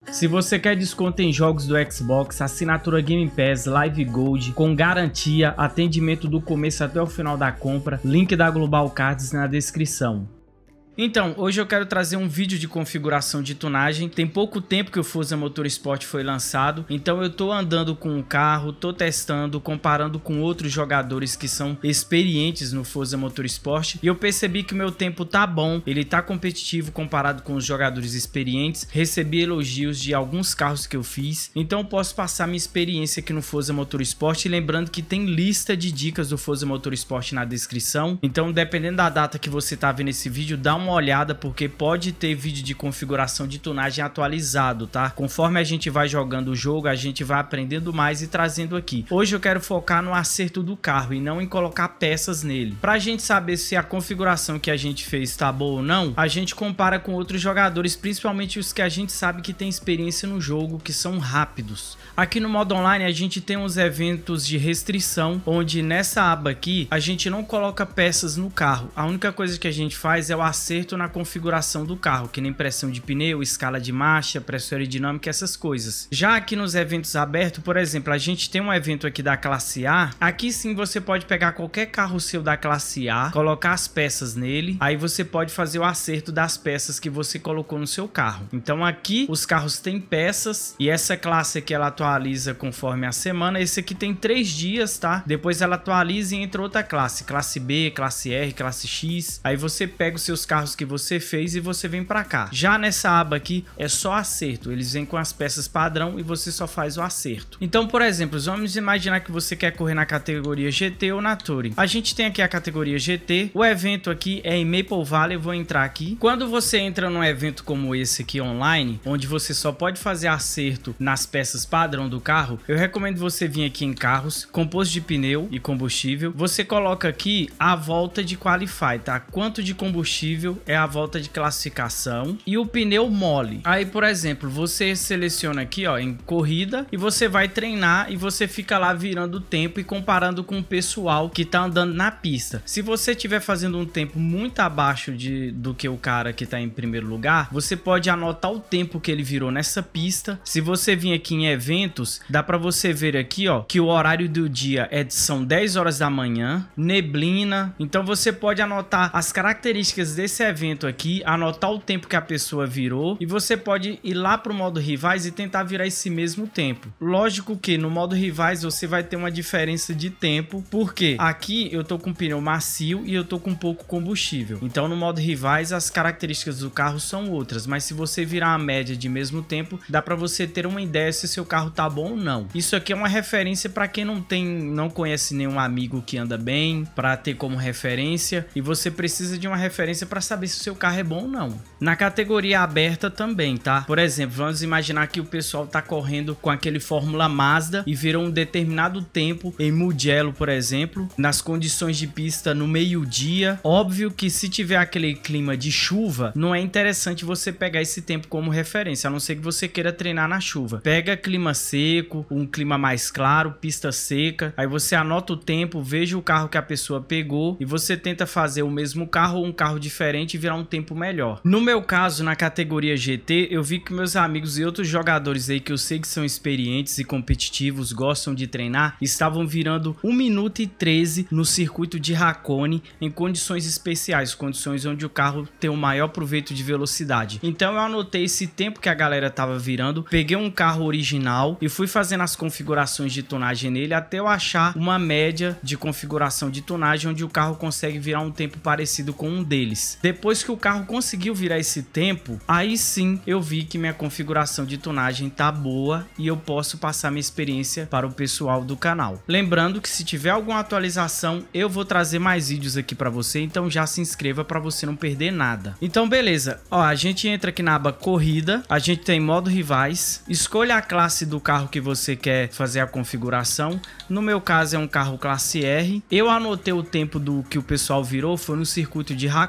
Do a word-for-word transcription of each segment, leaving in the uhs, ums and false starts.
Se você quer desconto em jogos do Xbox, assinatura Game Pass, Live Gold, com garantia, atendimento do começo até o final da compra, link da Global Cards na descrição. Então, hoje eu quero trazer um vídeo de configuração de tunagem. Tem pouco tempo que o Forza Motorsport foi lançado, então eu tô andando com o carro, tô testando, comparando com outros jogadores que são experientes no Forza Motorsport, e eu percebi que o meu tempo tá bom, ele tá competitivo comparado com os jogadores experientes. Recebi elogios de alguns carros que eu fiz, então eu posso passar minha experiência aqui no Forza Motorsport, lembrando que tem lista de dicas do Forza Motorsport na descrição, então dependendo da data que você tá vendo esse vídeo, dá uma olhada, porque pode ter vídeo de configuração de tunagem atualizado, tá? Conforme a gente vai jogando o jogo, a gente vai aprendendo mais e trazendo aqui. Hoje eu quero focar no acerto do carro e não em colocar peças nele. Pra gente saber se a configuração que a gente fez tá boa ou não, a gente compara com outros jogadores, principalmente os que a gente sabe que tem experiência no jogo, que são rápidos. Aqui no modo online a gente tem uns eventos de restrição, onde nessa aba aqui a gente não coloca peças no carro. A única coisa que a gente faz é o acerto na configuração do carro, que nem pressão de pneu, escala de marcha, pressão aerodinâmica, essas coisas. Já aqui nos eventos abertos, por exemplo, a gente tem um evento aqui da classe A. Aqui sim você pode pegar qualquer carro seu da classe A, colocar as peças nele, aí você pode fazer o acerto das peças que você colocou no seu carro. Então aqui os carros têm peças, e essa classe aqui ela atualiza conforme a semana. Esse aqui tem três dias, tá? Depois ela atualiza e entra outra classe, classe B, classe R, classe X. Aí você pega os seus carros que você fez e você vem para cá. Já nessa aba aqui é só acerto, eles vêm com as peças padrão e você só faz o acerto. Então, por exemplo, vamos imaginar que você quer correr na categoria G T ou na Touring. A gente tem aqui a categoria G T, o evento aqui é em Maple Valley. Eu vou entrar aqui. Quando você entra num evento como esse aqui online, onde você só pode fazer acerto nas peças padrão do carro, eu recomendo você vir aqui em carros, composto de pneu e combustível. Você coloca aqui a volta de Qualify, tá? Quanto de combustível é a volta de classificação e o pneu mole. Aí, por exemplo, você seleciona aqui, ó, em corrida, e você vai treinar e você fica lá virando o tempo e comparando com o pessoal que tá andando na pista. Se você estiver fazendo um tempo muito abaixo de, do que o cara que tá em primeiro lugar, você pode anotar o tempo que ele virou nessa pista. Se você vir aqui em eventos, dá para você ver aqui, ó, que o horário do dia é de, são dez horas da manhã, neblina. Então você pode anotar as características desse evento aqui, anotar o tempo que a pessoa virou, e você pode ir lá pro modo rivais e tentar virar esse mesmo tempo. Lógico que no modo rivais você vai ter uma diferença de tempo, porque aqui eu tô com pneu macio e eu tô com pouco combustível. Então no modo rivais as características do carro são outras, mas se você virar a média de mesmo tempo, dá para você ter uma ideia se seu carro tá bom ou não. Isso aqui é uma referência para quem não tem, não conhece nenhum amigo que anda bem, para ter como referência, e você precisa de uma referência para saber se o seu carro é bom ou não. Na categoria aberta também, tá? Por exemplo, vamos imaginar que o pessoal tá correndo com aquele Fórmula Mazda e virou um determinado tempo em Mugello, por exemplo, nas condições de pista no meio-dia. Óbvio que se tiver aquele clima de chuva, não é interessante você pegar esse tempo como referência, a não ser que você queira treinar na chuva. Pega clima seco, um clima mais claro, pista seca, aí você anota o tempo, veja o carro que a pessoa pegou e você tenta fazer o mesmo carro ou um carro diferente e virar um tempo melhor. No meu caso, na categoria G T, eu vi que meus amigos e outros jogadores aí que eu sei que são experientes e competitivos, gostam de treinar, estavam virando um minuto e treze no circuito de Hakone em condições especiais, condições onde o carro tem o maior proveito de velocidade. Então eu anotei esse tempo que a galera tava virando, peguei um carro original e fui fazendo as configurações de tonagem nele até eu achar uma média de configuração de tonagem onde o carro consegue virar um tempo parecido com um deles. Depois que o carro conseguiu virar esse tempo, aí sim eu vi que minha configuração de tonagem tá boa e eu posso passar minha experiência para o pessoal do canal. Lembrando que se tiver alguma atualização, eu vou trazer mais vídeos aqui para você, então já se inscreva para você não perder nada. Então beleza, ó, a gente entra aqui na aba corrida, a gente tem modo rivais, escolha a classe do carro que você quer fazer a configuração. No meu caso é um carro classe R. Eu anotei o tempo do que o pessoal virou, foi no circuito de Hakone,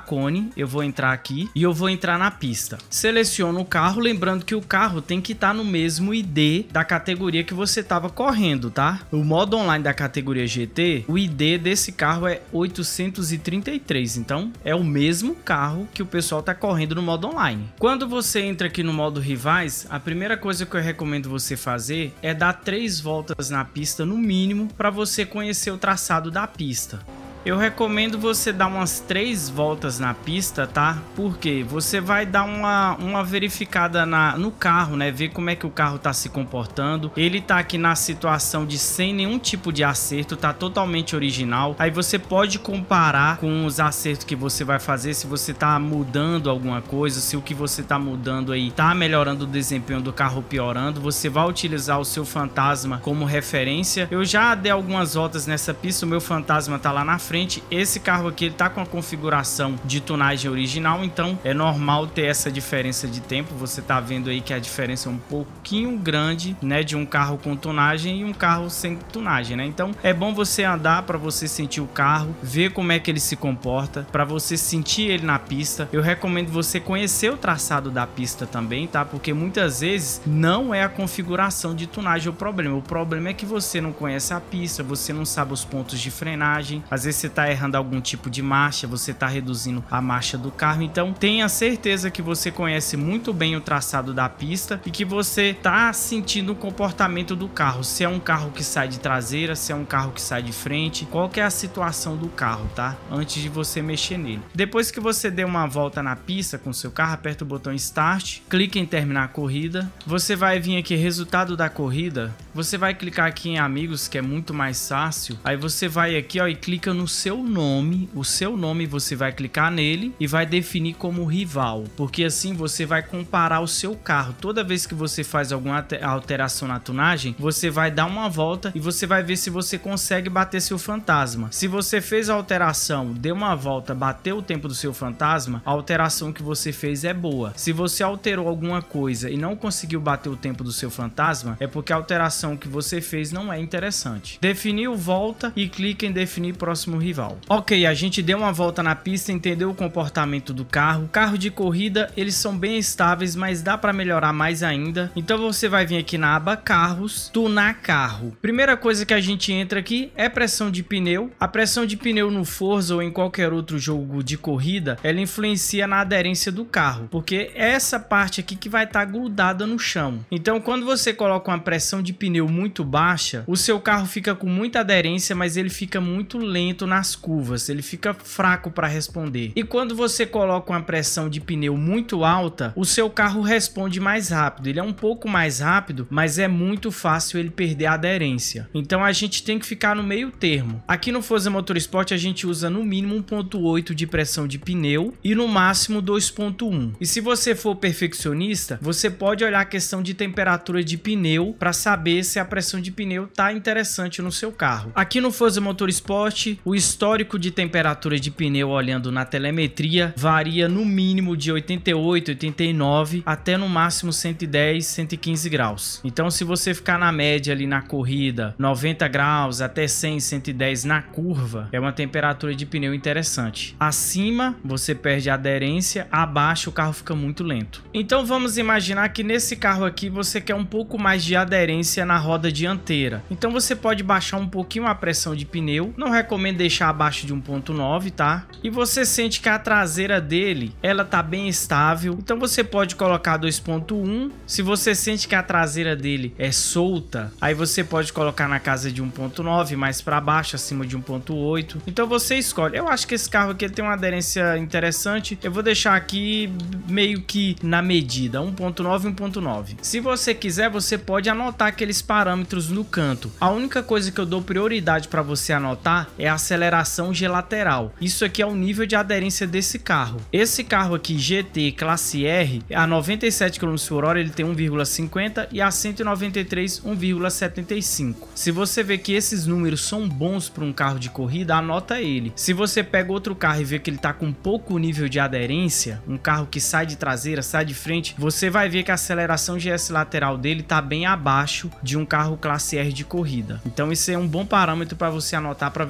eu vou entrar aqui e eu vou entrar na pista. Seleciono o carro, lembrando que o carro tem que estar no mesmo I D da categoria que você estava correndo, tá? O modo online da categoria G T, o I D desse carro é oitocentos e trinta e três, então é o mesmo carro que o pessoal tá correndo no modo online. Quando você entra aqui no modo rivais, a primeira coisa que eu recomendo você fazer é dar três voltas na pista no mínimo para você conhecer o traçado da pista. Eu recomendo você dar umas três voltas na pista, tá? Porque você vai dar uma, uma verificada na, no carro, né? Ver como é que o carro tá se comportando. Ele tá aqui na situação de sem nenhum tipo de acerto, tá totalmente original. Aí você pode comparar com os acertos que você vai fazer, se você tá mudando alguma coisa, se o que você tá mudando aí tá melhorando o desempenho do carro ou piorando. Você vai utilizar o seu fantasma como referência. Eu já dei algumas voltas nessa pista, o meu fantasma tá lá na frente. Frente, esse carro aqui ele tá com a configuração de tunagem original, então é normal ter essa diferença de tempo. Você tá vendo aí que a diferença é um pouquinho grande, né, de um carro com tunagem e um carro sem tunagem, né? Então é bom você andar para você sentir o carro, ver como é que ele se comporta, para você sentir ele na pista. Eu recomendo você conhecer o traçado da pista também, tá? Porque muitas vezes não é a configuração de tunagem o problema. O problema é que você não conhece a pista, você não sabe os pontos de frenagem, às vezes você está errando algum tipo de marcha, você está reduzindo a marcha do carro. Então tenha certeza que você conhece muito bem o traçado da pista e que você está sentindo o comportamento do carro, se é um carro que sai de traseira, se é um carro que sai de frente, qual que é a situação do carro, tá? Antes de você mexer nele. Depois que você der uma volta na pista com seu carro, aperta o botão Start, clica em terminar a corrida, você vai vir aqui resultado da corrida, você vai clicar aqui em amigos, que é muito mais fácil, aí você vai aqui, ó, e clica no seu nome, o seu nome você vai clicar nele e vai definir como rival, porque assim você vai comparar o seu carro. Toda vez que você faz alguma alteração na tunagem, você vai dar uma volta e você vai ver se você consegue bater seu fantasma. Se você fez a alteração, deu uma volta, bateu o tempo do seu fantasma, a alteração que você fez é boa. Se você alterou alguma coisa e não conseguiu bater o tempo do seu fantasma, é porque a alteração que você fez não é interessante. Definiu, volta e clica em definir próximo rival. Ok, a gente deu uma volta na pista, entendeu o comportamento do carro. Carro de corrida, eles são bem estáveis, mas dá para melhorar mais ainda. Então você vai vir aqui na aba carros, tunar carro. Primeira coisa que a gente entra aqui é pressão de pneu. A pressão de pneu no Forza ou em qualquer outro jogo de corrida, ela influencia na aderência do carro, porque é essa parte aqui que vai estar grudada no chão. Então quando você coloca uma pressão de pneu muito baixa, o seu carro fica com muita aderência, mas ele fica muito lento nas curvas, ele fica fraco para responder. E quando você coloca uma pressão de pneu muito alta, o seu carro responde mais rápido. Ele é um pouco mais rápido, mas é muito fácil ele perder a aderência. Então a gente tem que ficar no meio termo. Aqui no Forza Motorsport a gente usa no mínimo um ponto oito de pressão de pneu e no máximo dois ponto um. E se você for perfeccionista, você pode olhar a questão de temperatura de pneu para saber se a pressão de pneu tá interessante no seu carro. Aqui no Forza Motorsport, o histórico de temperatura de pneu olhando na telemetria varia no mínimo de oitenta e oito, oitenta e nove até no máximo cento e dez, cento e quinze graus. Então se você ficar na média ali na corrida, noventa graus até cem, cento e dez na curva, é uma temperatura de pneu interessante. Acima você perde a aderência, abaixo o carro fica muito lento. Então vamos imaginar que nesse carro aqui você quer um pouco mais de aderência na roda dianteira. Então você pode baixar um pouquinho a pressão de pneu, não recomendo deixar abaixo de um ponto nove, tá? E você sente que a traseira dele, ela tá bem estável, então você pode colocar dois ponto um. Se você sente que a traseira dele é solta, aí você pode colocar na casa de um ponto nove, mais para baixo, acima de um ponto oito. Então você escolhe. Eu acho que esse carro aqui ele tem uma aderência interessante, eu vou deixar aqui meio que na medida, um ponto nove, um ponto nove. Se você quiser, você pode anotar aqueles parâmetros no canto. A única coisa que eu dou prioridade para você anotar é a aceleração G lateral. Isso aqui é o nível de aderência desse carro. Esse carro aqui G T classe R, a noventa e sete quilômetros por hora ele tem um vírgula cinquenta e a cento e noventa e três um vírgula setenta e cinco. Se você vê que esses números são bons para um carro de corrida, anota ele. Se você pega outro carro e vê que ele está com pouco nível de aderência, um carro que sai de traseira, sai de frente, você vai ver que a aceleração G S lateral dele está bem abaixo de um carro classe R de corrida. Então isso é um bom parâmetro para você anotar para ver se ele tem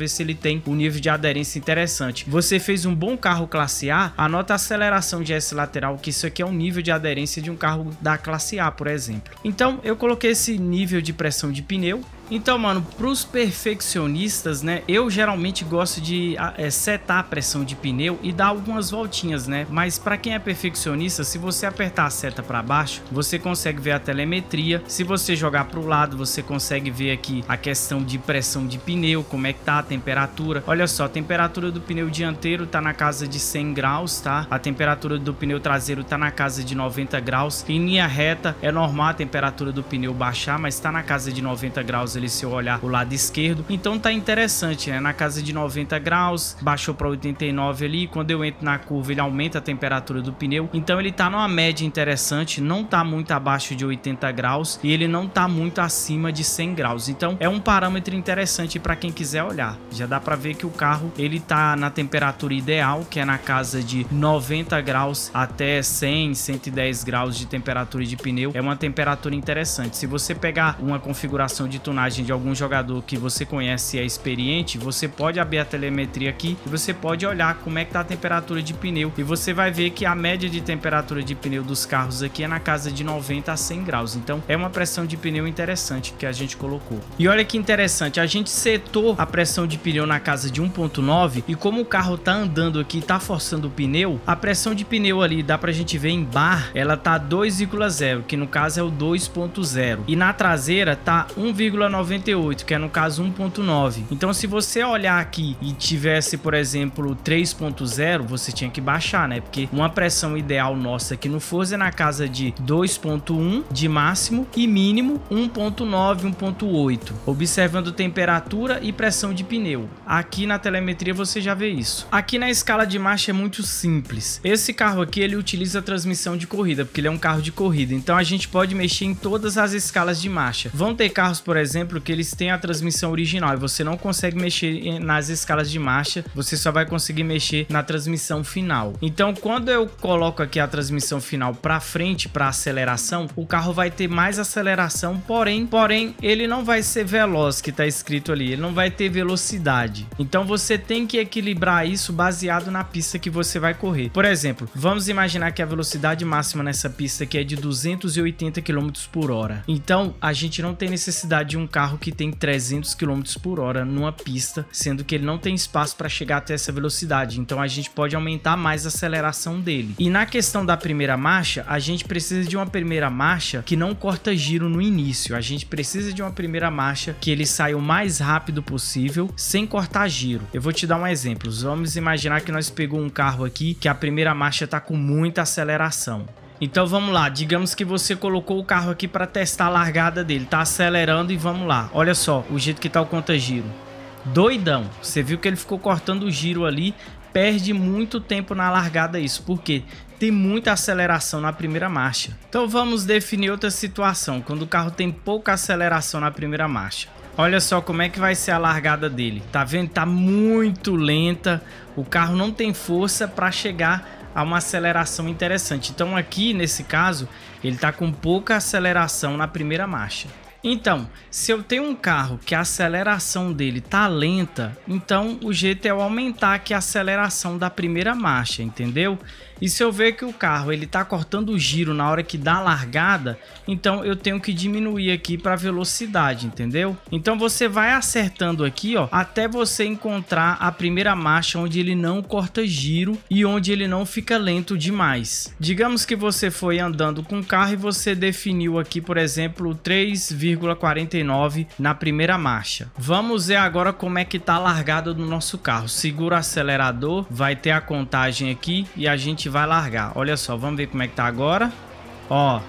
tem um nível de aderência interessante. Você fez um bom carro classe A, anota a aceleração de S lateral, que isso aqui é um nível de aderência de um carro da classe A, por exemplo. Então eu coloquei esse nível de pressão de pneu. Então, mano, pros perfeccionistas, né, eu geralmente gosto de é, setar a pressão de pneu e dar algumas voltinhas, né, mas para quem é perfeccionista, se você apertar a seta para baixo, você consegue ver a telemetria. Se você jogar para o lado, você consegue ver aqui a questão de pressão de pneu, como é que tá a temperatura. Olha só, a temperatura do pneu dianteiro tá na casa de cem graus, tá? A temperatura do pneu traseiro tá na casa de noventa graus. Em linha reta, é normal a temperatura do pneu baixar, mas tá na casa de noventa graus ali, se eu olhar o lado esquerdo. Então tá interessante, né? Na casa de noventa graus, baixou para oitenta e nove ali. Quando eu entro na curva, ele aumenta a temperatura do pneu. Então ele tá numa média interessante, não tá muito abaixo de oitenta graus e ele não tá muito acima de cem graus. Então é um parâmetro interessante para quem quiser olhar. Já dá para ver que o carro ele tá na temperatura ideal, que é na casa de noventa graus até cem, cento e dez graus de temperatura de pneu. É uma temperatura interessante. Se você pegar uma configuração de tunagem de algum jogador que você conhece e é experiente, você pode abrir a telemetria aqui e você pode olhar como é que tá a temperatura de pneu e você vai ver que a média de temperatura de pneu dos carros aqui é na casa de noventa a cem graus. Então é uma pressão de pneu interessante que a gente colocou. E olha que interessante, a gente setou a pressão de pneu na casa de um ponto nove e como o carro tá andando aqui, tá forçando o pneu, a pressão de pneu ali, dá pra gente ver em bar, ela tá dois vírgula zero, que no caso é o dois ponto zero, e na traseira tá um vírgula noventa e oito, que é no caso um ponto nove. Então se você olhar aqui e tivesse, por exemplo, três ponto zero, você tinha que baixar, né? Porque uma pressão ideal nossa aqui no Forza é na casa de dois ponto um de máximo e mínimo um ponto nove, um ponto oito, observando temperatura e pressão de pneu. Aqui na telemetria você já vê isso. Aqui na escala de marcha é muito simples. Esse carro aqui ele utiliza a transmissão de corrida, porque ele é um carro de corrida. Então a gente pode mexer em todas as escalas de marcha. Vão ter carros, por exemplo, que eles têm a transmissão original e você não consegue mexer nas escalas de marcha, você só vai conseguir mexer na transmissão final. Então quando eu coloco aqui a transmissão final para frente, para aceleração, o carro vai ter mais aceleração, porém, porém ele não vai ser veloz, que está escrito ali, ele não vai ter velocidade. Então você tem que equilibrar isso baseado na pista que você vai correr. Por exemplo, vamos imaginar que a velocidade máxima nessa pista aqui é de duzentos e oitenta quilômetros por hora. Então a gente não tem necessidade de um carro que tem trezentos quilômetros por hora numa pista, sendo que ele não tem espaço para chegar até essa velocidade. Então a gente pode aumentar mais a aceleração dele. E na questão da primeira marcha, a gente precisa de uma primeira marcha que não corta giro no início. A gente precisa de uma primeira marcha que ele saia o mais rápido possível, sem cortar giro. Eu vou te dar um exemplo. Vamos imaginar que nós pegamos um carro aqui que a primeira marcha está com muita aceleração. Então vamos lá, digamos que você colocou o carro aqui para testar a largada dele, tá acelerando e vamos lá. Olha só o jeito que tá o conta-giro. Doidão, você viu que ele ficou cortando o giro ali, perde muito tempo na largada isso, porque tem muita aceleração na primeira marcha. Então vamos definir outra situação, quando o carro tem pouca aceleração na primeira marcha. Olha só como é que vai ser a largada dele, tá vendo? Tá muito lenta, o carro não tem força para chegar a uma aceleração interessante. Então aqui nesse caso ele tá com pouca aceleração na primeira marcha. Então, se eu tenho um carro que a aceleração dele tá lenta, então o jeito é eu aumentar aqui a aceleração da primeira marcha, entendeu? E se eu ver que o carro ele tá cortando o giro na hora que dá a largada, então eu tenho que diminuir aqui para velocidade, entendeu? Então você vai acertando aqui, ó, até você encontrar a primeira marcha onde ele não corta giro e onde ele não fica lento demais. Digamos que você foi andando com o carro e você definiu aqui, por exemplo, três vírgula quarenta e nove na primeira marcha. Vamos ver agora como é que tá a largada do nosso carro. Segura o acelerador, vai ter a contagem aqui e a gente vai largar. Olha só, vamos ver como é que tá agora. Ó,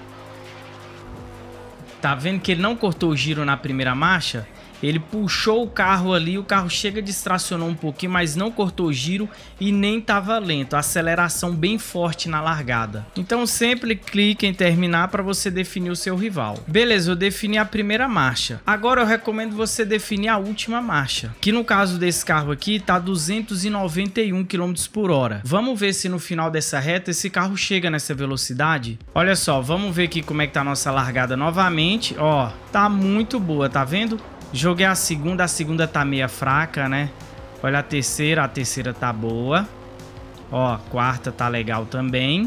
tá vendo que ele não cortou o giro na primeira marcha? Ele puxou o carro ali, o carro chega, distracionou um pouquinho, mas não cortou o giro e nem estava lento. Aceleração bem forte na largada. Então sempre clique em terminar para você definir o seu rival. Beleza, eu defini a primeira marcha. Agora eu recomendo você definir a última marcha, que no caso desse carro aqui tá duzentos e noventa e um quilômetros por hora. Vamos ver se no final dessa reta esse carro chega nessa velocidade. Olha só, vamos ver aqui como é que tá a nossa largada novamente. Ó, tá muito boa, tá vendo? Joguei a segunda, a segunda tá meia fraca, né? Olha a terceira, a terceira tá boa. Ó, a quarta tá legal também.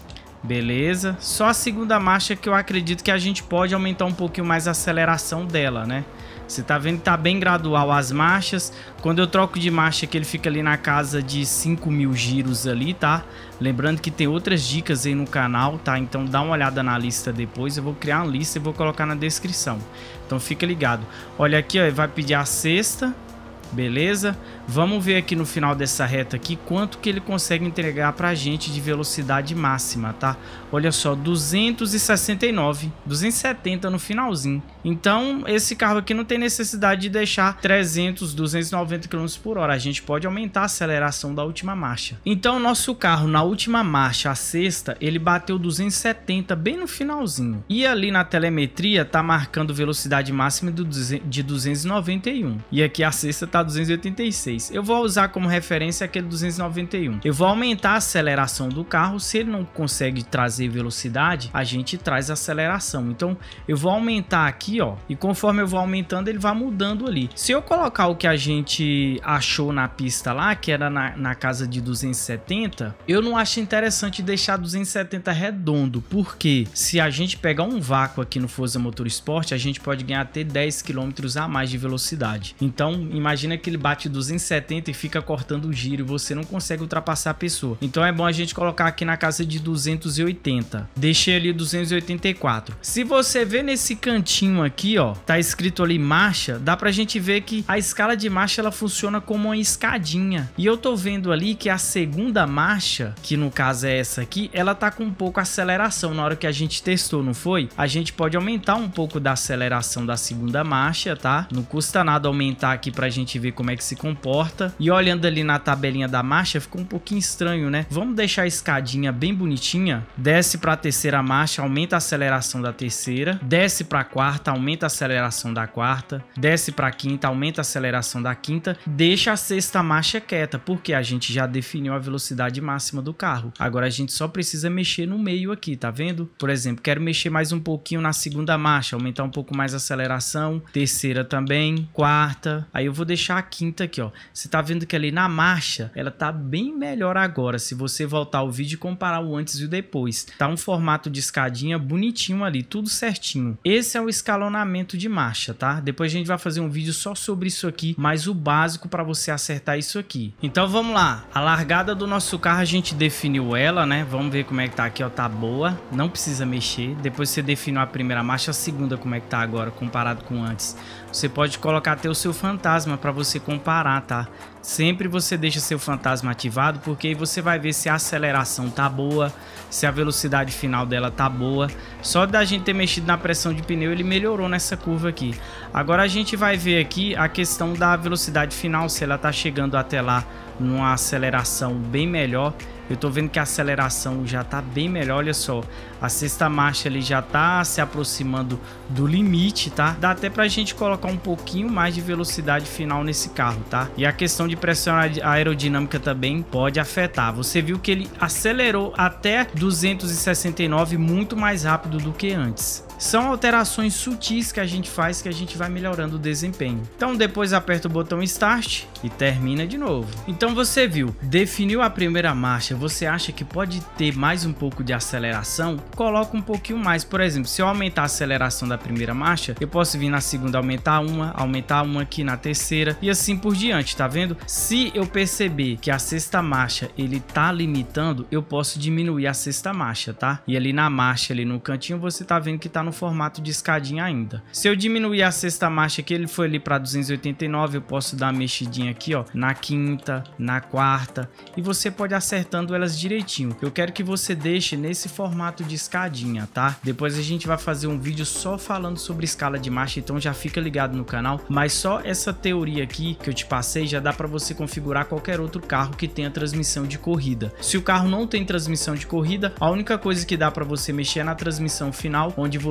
Beleza. Só a segunda marcha que eu acredito que a gente pode aumentar um pouquinho mais a aceleração dela, né? Você tá vendo que tá bem gradual as marchas. Quando eu troco de marcha que ele fica ali na casa de cinco mil giros ali, tá? Lembrando que tem outras dicas aí no canal, tá? Então dá uma olhada na lista depois. Eu vou criar uma lista e vou colocar na descrição. Então fica ligado. Olha aqui, ó, ele vai pedir a sexta. Beleza? Vamos ver aqui no final dessa reta aqui quanto que ele consegue entregar pra gente de velocidade máxima, tá? Olha só, duzentos e sessenta e nove, duzentos e setenta no finalzinho. Então, esse carro aqui não tem necessidade de deixar trezentos, duzentos e noventa quilômetros por hora. A gente pode aumentar a aceleração da última marcha. Então, o nosso carro na última marcha, a sexta, ele bateu duzentos e setenta bem no finalzinho. E ali na telemetria tá marcando velocidade máxima de duzentos e noventa e um. E aqui a sexta tá duzentos e oitenta e seis. Eu vou usar como referência aquele duzentos e noventa e um. Eu vou aumentar a aceleração do carro. Se ele não consegue trazer velocidade, a gente traz a aceleração. Então eu vou aumentar aqui, ó, e conforme eu vou aumentando, ele vai mudando ali. Se eu colocar o que a gente achou na pista lá, que era na, na casa de duzentos e setenta, eu não acho interessante deixar duzentos e setenta redondo, porque se a gente pegar um vácuo aqui no Forza Motorsport, a gente pode ganhar até dez quilômetros a mais de velocidade. Então imagina que ele bate duzentos e setenta e fica cortando o giro e você não consegue ultrapassar a pessoa. Então é bom a gente colocar aqui na casa de duzentos e oitenta. Deixei ali duzentos e oitenta e quatro. Se você ver nesse cantinho aqui, ó, tá escrito ali marcha, dá pra gente ver que a escala de marcha ela funciona como uma escadinha. E eu tô vendo ali que a segunda marcha, que no caso é essa aqui, ela tá com um pouco aceleração. Na hora que a gente testou, não foi? A gente pode aumentar um pouco da aceleração da segunda marcha, tá? Não custa nada aumentar aqui pra gente ver como é que se comporta. E olhando ali na tabelinha da marcha, ficou um pouquinho estranho, né? Vamos deixar a escadinha bem bonitinha. Desce para a terceira marcha, aumenta a aceleração da terceira. Desce para a quarta, aumenta a aceleração da quarta. Desce para a quinta, aumenta a aceleração da quinta. Deixa a sexta marcha quieta, porque a gente já definiu a velocidade máxima do carro. Agora a gente só precisa mexer no meio aqui, tá vendo? Por exemplo, quero mexer mais um pouquinho na segunda marcha, aumentar um pouco mais a aceleração. Terceira também, quarta. Aí eu vou deixar a quinta aqui, ó. Você tá vendo que ali na marcha ela tá bem melhor agora. Se você voltar o vídeo e comparar o antes e o depois, tá um formato de escadinha bonitinho ali, tudo certinho. Esse é o escalonamento de marcha, tá? Depois a gente vai fazer um vídeo só sobre isso aqui, mas o básico para você acertar isso aqui. Então vamos lá, a largada do nosso carro a gente definiu ela, né? Vamos ver como é que tá aqui, ó, tá boa, não precisa mexer. Depois você definiu a primeira marcha, a segunda como é que tá agora comparado com antes. Você pode colocar até o seu fantasma para você comparar, tá? Sempre você deixa seu fantasma ativado, porque aí você vai ver se a aceleração tá boa, se a velocidade final dela tá boa. Só da gente ter mexido na pressão de pneu, ele melhorou nessa curva aqui. Agora a gente vai ver aqui a questão da velocidade final, se ela tá chegando até lá numa aceleração bem melhor. Eu tô vendo que a aceleração já tá bem melhor, olha só. A sexta marcha ali já tá se aproximando do limite, tá? Dá até pra gente colocar um pouquinho mais de velocidade final nesse carro, tá? E a questão de pressão aerodinâmica também pode afetar. Você viu que ele acelerou até duzentos e sessenta e nove muito mais rápido do que antes. São alterações sutis que a gente faz que a gente vai melhorando o desempenho. Então depois aperta o botão Start e termina de novo. Então você viu, definiu a primeira marcha, você acha que pode ter mais um pouco de aceleração? Coloca um pouquinho mais. Por exemplo, se eu aumentar a aceleração da primeira marcha, eu posso vir na segunda aumentar uma, aumentar uma aqui na terceira e assim por diante, tá vendo? Se eu perceber que a sexta marcha ele tá limitando, eu posso diminuir a sexta marcha, tá? E ali na marcha, ali no cantinho, você tá vendo que tá no formato de escadinha ainda. Se eu diminuir a sexta marcha que ele foi ali para duzentos e oitenta e nove, eu posso dar uma mexidinha aqui, ó, na quinta, na quarta, e você pode acertando elas direitinho. Eu quero que você deixe nesse formato de escadinha, tá? Depois a gente vai fazer um vídeo só falando sobre escala de marcha, então já fica ligado no canal, mas só essa teoria aqui que eu te passei já dá para você configurar qualquer outro carro que tenha transmissão de corrida. Se o carro não tem transmissão de corrida, a única coisa que dá para você mexer é na transmissão final, onde você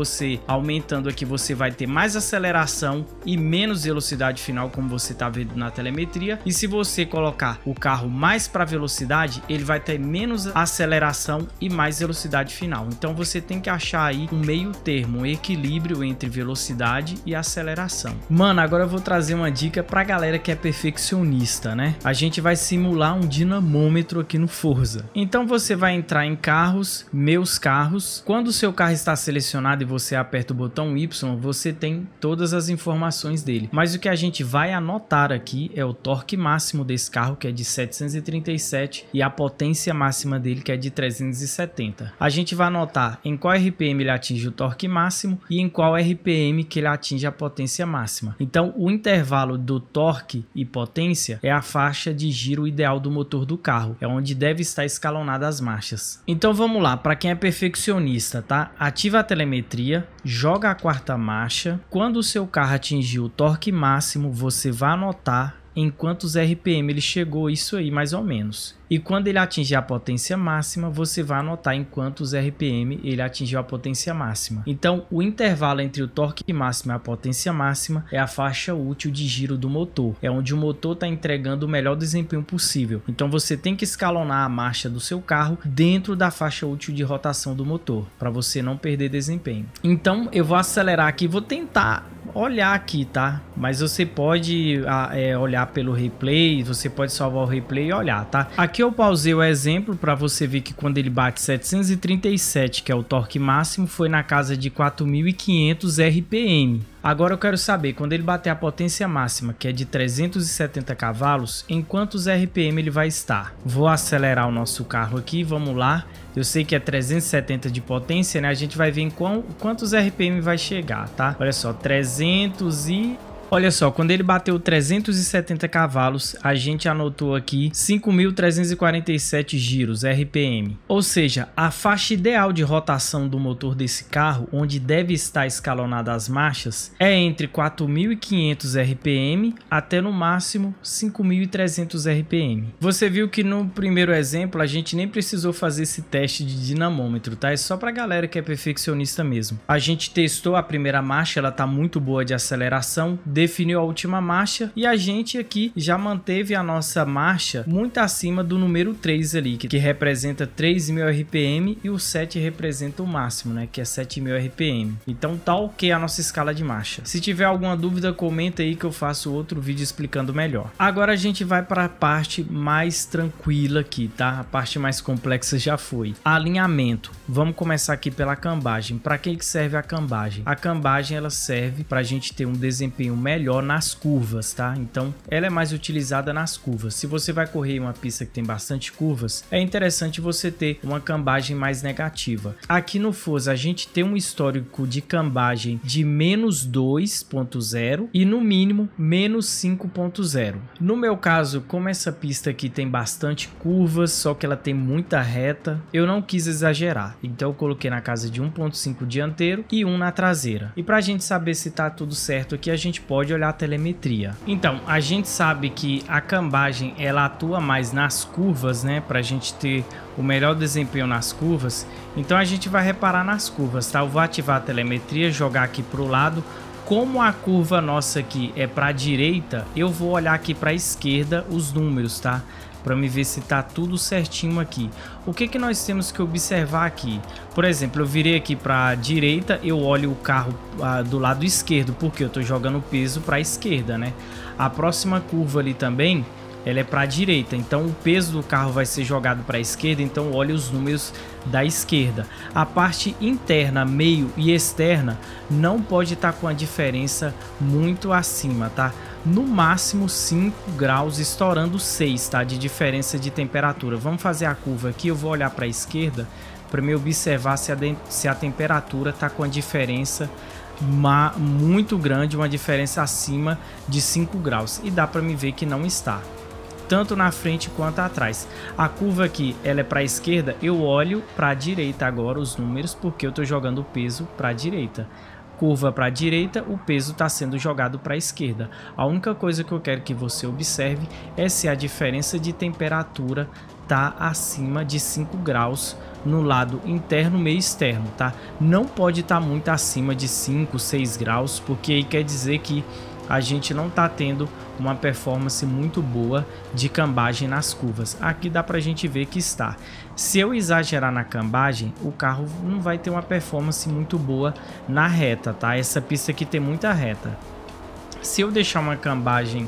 você aumentando aqui, você vai ter mais aceleração e menos velocidade final, como você está vendo na telemetria. E se você colocar o carro mais para velocidade, ele vai ter menos aceleração e mais velocidade final. Então você tem que achar aí um meio termo, um equilíbrio entre velocidade e aceleração. Mano, agora eu vou trazer uma dica pra galera que é perfeccionista, né? A gente vai simular um dinamômetro aqui no Forza. Então você vai entrar em carros, meus carros. Quando o seu carro está selecionado e você aperta o botão Y, você tem todas as informações dele. Mas o que a gente vai anotar aqui é o torque máximo desse carro, que é de setecentos e trinta e sete, e a potência máxima dele, que é de trezentos e setenta. A gente vai anotar em qual R P M ele atinge o torque máximo e em qual R P M que ele atinge a potência máxima. Então o intervalo do torque e potência é a faixa de giro ideal do motor do carro, é onde deve estar escalonada as marchas. Então vamos lá, para quem é perfeccionista, tá? Ativa a telemetria, joga a quarta marcha. Quando o seu carro atingir o torque máximo, você vai anotar em quantos R P M ele chegou, isso aí mais ou menos. E quando ele atingir a potência máxima, você vai anotar em quantos R P M ele atingiu a potência máxima. Então o intervalo entre o torque máximo e a potência máxima é a faixa útil de giro do motor. É onde o motor está entregando o melhor desempenho possível. Então você tem que escalonar a marcha do seu carro dentro da faixa útil de rotação do motor, para você não perder desempenho. Então eu vou acelerar aqui, vou tentar olhar aqui, tá? Mas você pode é, olhar pelo replay, você pode salvar o replay e olhar, tá? Aqui eu pausei o exemplo para você ver que quando ele bate setecentos e trinta e sete, que é o torque máximo, foi na casa de quatro mil e quinhentos R P M. Agora eu quero saber, quando ele bater a potência máxima, que é de trezentos e setenta cavalos, em quantos R P M ele vai estar? Vou acelerar o nosso carro aqui, vamos lá. Eu sei que é trezentos e setenta de potência, né? A gente vai ver em qual, quantos R P M vai chegar, tá? Olha só, trezentos e... Olha só, quando ele bateu trezentos e setenta cavalos, a gente anotou aqui cinco mil trezentos e quarenta e sete giros R P M. Ou seja, a faixa ideal de rotação do motor desse carro, onde deve estar escalonada as marchas, é entre quatro mil e quinhentos R P M até no máximo cinco mil e trezentos R P M. Você viu que no primeiro exemplo a gente nem precisou fazer esse teste de dinamômetro, tá? É só pra galera que é perfeccionista mesmo. A gente testou a primeira marcha, ela tá muito boa de aceleração, definiu a última marcha e a gente aqui já manteve a nossa marcha muito acima do número três ali, que, que representa três mil R P M, e o sete representa o máximo, né, que é sete mil R P M. Então tá ok a nossa escala de marcha. Se tiver alguma dúvida, comenta aí que eu faço outro vídeo explicando melhor. Agora a gente vai para a parte mais tranquila aqui, tá? A parte mais complexa já foi. Alinhamento. Vamos começar aqui pela cambagem. Para que que serve a cambagem? A cambagem ela serve para a gente ter um desempenho melhor nas curvas, tá? Então ela é mais utilizada nas curvas. Se você vai correr em uma pista que tem bastante curvas, é interessante você ter uma cambagem mais negativa. Aqui no Forza a gente tem um histórico de cambagem de menos dois ponto zero e no mínimo menos cinco ponto zero. No meu caso, como essa pista aqui tem bastante curvas, só que ela tem muita reta, eu não quis exagerar. Então eu coloquei na casa de um ponto cinco dianteiro e um na traseira. E para a gente saber se tá tudo certo aqui, a gente pode olhar a telemetria. Então a gente sabe que a cambagem ela atua mais nas curvas, né, para a gente ter o melhor desempenho nas curvas. Então a gente vai reparar nas curvas, tá? Eu vou ativar a telemetria, jogar aqui para o lado. Como a curva nossa aqui é para a direita, eu vou olhar aqui para a esquerda os números, tá? Para me ver se tá tudo certinho aqui. O que que nós temos que observar aqui? Por exemplo, eu virei aqui para a direita, eu olho o carro ah, do lado esquerdo, porque eu tô jogando o peso para a esquerda, né? A próxima curva ali também, ela é para a direita, então o peso do carro vai ser jogado para a esquerda, então olhe os números da esquerda. A parte interna, meio e externa não pode estar com a diferença muito acima, tá? No máximo cinco graus, estourando seis, tá? De diferença de temperatura. Vamos fazer a curva aqui, eu vou olhar para a esquerda para me observar se a, de, se a temperatura tá com a diferença uma, muito grande, uma diferença acima de cinco graus, e dá para me ver que não está, tanto na frente quanto atrás. A curva aqui ela é para a esquerda, eu olho para a direita agora os números, porque eu estou jogando o peso para a direita. Curva para a direita, o peso está sendo jogado para a esquerda. A única coisa que eu quero que você observe é se a diferença de temperatura está acima de cinco graus no lado interno, meio externo, tá? Não pode estar muito acima de cinco, seis graus, porque aí quer dizer que a gente não tá tendo uma performance muito boa de cambagem nas curvas. Aqui dá pra gente ver que está. Se eu exagerar na cambagem, o carro não vai ter uma performance muito boa na reta, tá? Essa pista aqui tem muita reta. Se eu deixar uma cambagem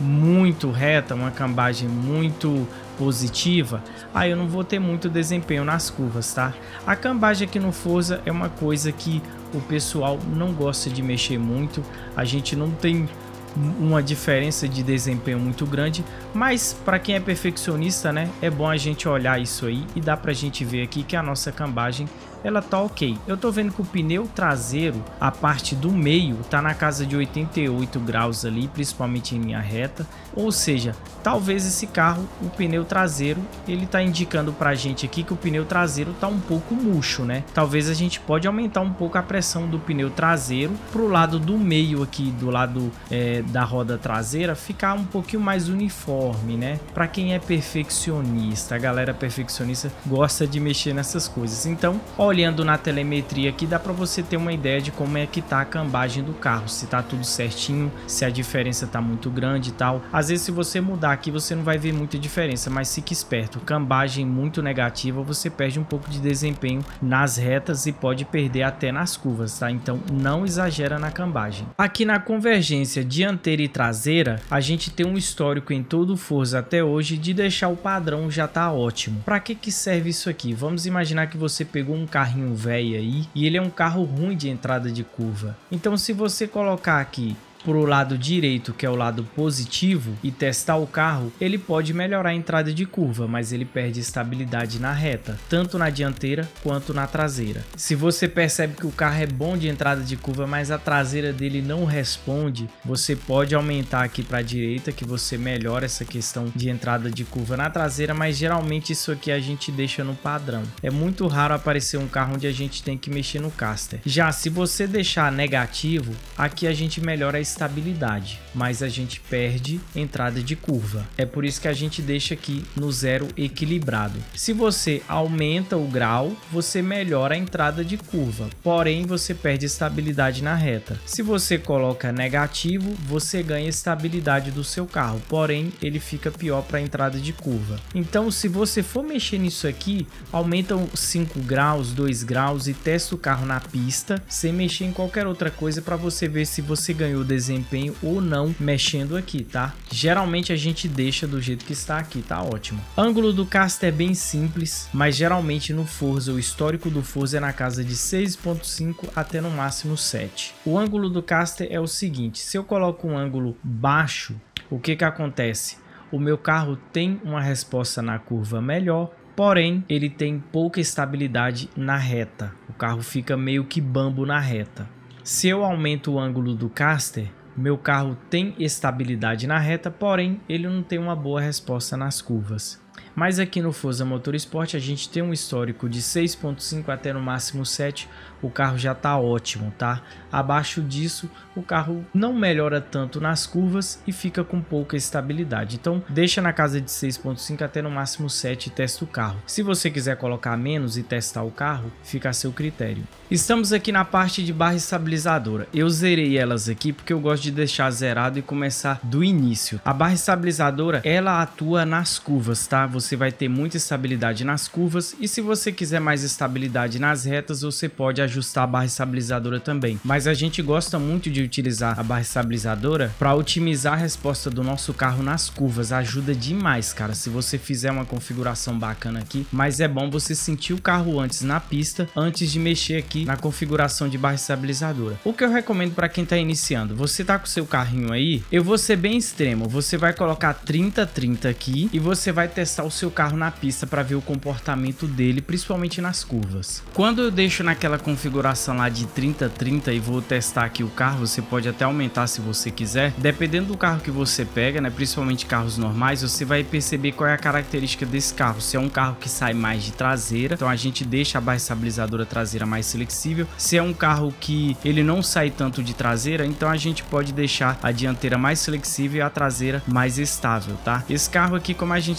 muito reta, uma cambagem muito positiva, aí eu não vou ter muito desempenho nas curvas, tá? A cambagem aqui no Forza é uma coisa que o pessoal não gosta de mexer muito, a gente não tem uma diferença de desempenho muito grande, mas para quem é perfeccionista, né, é bom a gente olhar isso aí e dá pra gente ver aqui que a nossa cambagem ela tá ok. Eu tô vendo que o pneu traseiro, a parte do meio, tá na casa de oitenta e oito graus ali, principalmente em linha reta, ou seja, talvez esse carro, o pneu traseiro, ele tá indicando pra gente aqui que o pneu traseiro tá um pouco murcho, né? Talvez a gente pode aumentar um pouco a pressão do pneu traseiro pro lado do meio aqui, do lado é, da roda traseira, ficar um pouquinho mais uniforme, né? Pra quem é perfeccionista, a galera perfeccionista gosta de mexer nessas coisas. Então, olhando na telemetria aqui, dá para você ter uma ideia de como é que tá a cambagem do carro, se tá tudo certinho, se a diferença tá muito grande e tal. Às vezes se você mudar aqui você não vai ver muita diferença, mas fique esperto, cambagem muito negativa, você perde um pouco de desempenho nas retas e pode perder até nas curvas, tá? Então não exagera na cambagem. Aqui na convergência dianteira e traseira, a gente tem um histórico em todo o Forza até hoje de deixar o padrão já tá ótimo. Para que que serve isso aqui? Vamos imaginar que você pegou um carrinho velho aí e ele é um carro ruim de entrada de curva. Então se você colocar aqui pro lado direito, que é o lado positivo, e testar o carro, ele pode melhorar a entrada de curva, mas ele perde estabilidade na reta, tanto na dianteira quanto na traseira. Se você percebe que o carro é bom de entrada de curva, mas a traseira dele não responde, você pode aumentar aqui para a direita, que você melhora essa questão de entrada de curva na traseira, mas geralmente isso aqui a gente deixa no padrão. É muito raro aparecer um carro onde a gente tem que mexer no caster. Já se você deixar negativo, aqui a gente melhora a estabilidade, mas a gente perde entrada de curva. É por isso que a gente deixa aqui no zero equilibrado. Se você aumenta o grau, você melhora a entrada de curva, porém você perde estabilidade na reta. Se você coloca negativo, você ganha estabilidade do seu carro, porém ele fica pior para a entrada de curva. Então se você for mexer nisso aqui, aumenta cinco graus, dois graus e testa o carro na pista, sem mexer em qualquer outra coisa, para você ver se você ganhou desempenho ou não mexendo aqui, tá? Geralmente a gente deixa do jeito que está aqui, tá ótimo. Ângulo do caster é bem simples, mas geralmente no Forza, o histórico do Forza é na casa de seis ponto cinco até no máximo sete. O ângulo do caster é o seguinte, se eu coloco um ângulo baixo, o que que acontece? O meu carro tem uma resposta na curva melhor, porém ele tem pouca estabilidade na reta. O carro fica meio que bambo na reta. Se eu aumento o ângulo do caster, meu carro tem estabilidade na reta, porém ele não tem uma boa resposta nas curvas. Mas aqui no Forza Motorsport a gente tem um histórico de seis ponto cinco até no máximo sete, o carro já tá ótimo, tá? Abaixo disso o carro não melhora tanto nas curvas e fica com pouca estabilidade. Então deixa na casa de seis ponto cinco até no máximo sete e testa o carro. Se você quiser colocar menos e testar o carro, fica a seu critério. Estamos aqui na parte de barra estabilizadora. Eu zerei elas aqui porque eu gosto de deixar zerado e começar do início. A barra estabilizadora, ela atua nas curvas, tá? Você vai ter muita estabilidade nas curvas e se você quiser mais estabilidade nas retas, você pode ajustar a barra estabilizadora também. Mas a gente gosta muito de utilizar a barra estabilizadora para otimizar a resposta do nosso carro nas curvas. Ajuda demais, cara, se você fizer uma configuração bacana aqui. Mas é bom você sentir o carro antes na pista, antes de mexer aqui na configuração de barra estabilizadora. O que eu recomendo para quem está iniciando, você tá com o seu carrinho aí, eu vou ser bem extremo, você vai colocar trinta trinta aqui e você vai testar o seu carro na pista para ver o comportamento dele, principalmente nas curvas. Quando eu deixo naquela configuração lá de trinta trinta e vou testar aqui o carro, você pode até aumentar se você quiser, dependendo do carro que você pega, né, principalmente carros normais, você vai perceber qual é a característica desse carro. Se é um carro que sai mais de traseira, então a gente deixa a barra estabilizadora traseira mais flexível. Se é um carro que ele não sai tanto de traseira, então a gente pode deixar a dianteira mais flexível e a traseira mais estável, tá? Esse carro aqui, como a gente deixou aquela